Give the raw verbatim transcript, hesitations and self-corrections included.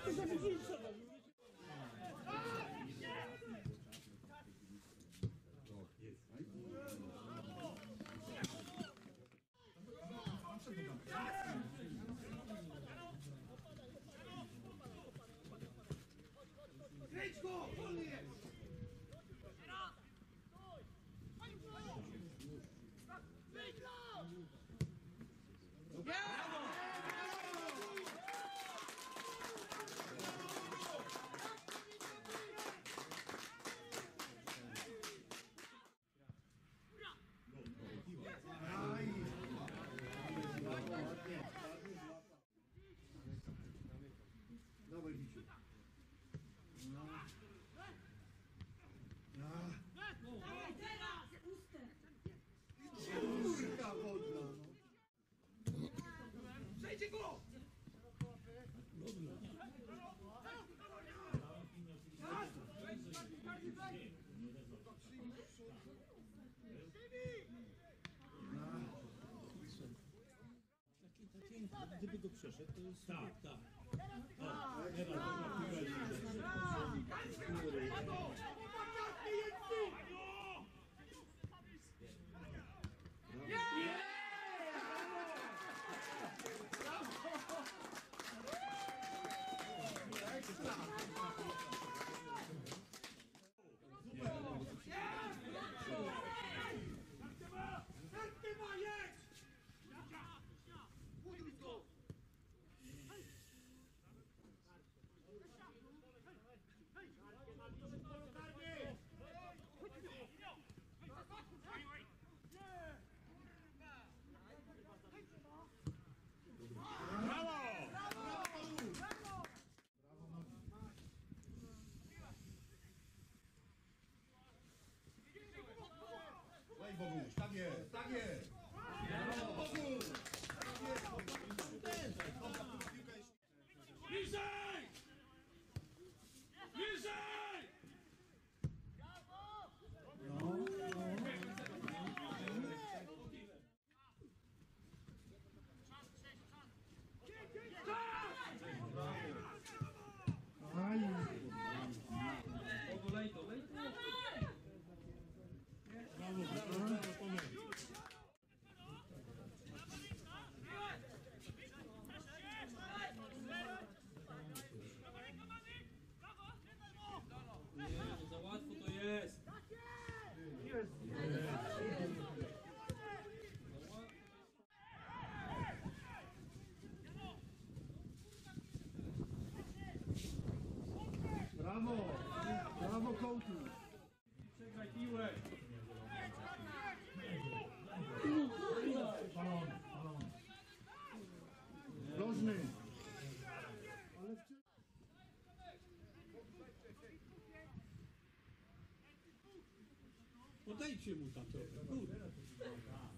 Kręć go! Wolny jest! Dawaj, Wiciu. No. No. Dawaj, teraz! Puste! Kurka wodna, no. Przejdźcie go! Taki, taki, gdyby go przeszedł, to jest... Tak, tak. Daj Boguś, tak jest, tak jest! Boguś! Bliżej! Bliżej! Dolej, dolej. Brawo, brawo, brawo, Tomek. Nie, no za łatwo to jest. Jest! Brawo! Brawo, kołtu! Przegraj piłę. Balon, balon. Rożny! Ale wcie... Podejdźcie mu tam trochę, kurde.